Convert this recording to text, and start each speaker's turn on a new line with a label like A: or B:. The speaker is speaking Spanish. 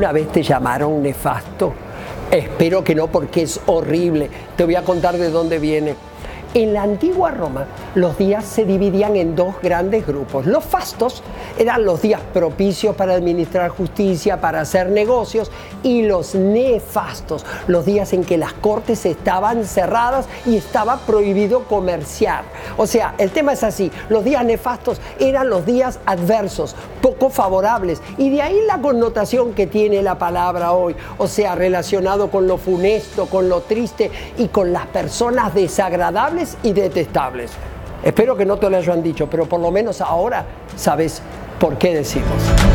A: ¿Alguna vez te llamaron nefasto? Espero que no, porque es horrible. Te voy a contar de dónde viene. En la antigua Roma, los días se dividían en dos grandes grupos. Los fastos eran los días propicios para administrar justicia, para hacer negocios, y los nefastos, los días en que las cortes estaban cerradas y estaba prohibido comerciar. O sea, el tema es así: los días nefastos eran los días adversos, poco favorables, y de ahí la connotación que tiene la palabra hoy, o sea, relacionado con lo funesto, con lo triste y con las personas desagradables y detestables. Espero que no te lo hayan dicho, pero por lo menos ahora sabes por qué decimos.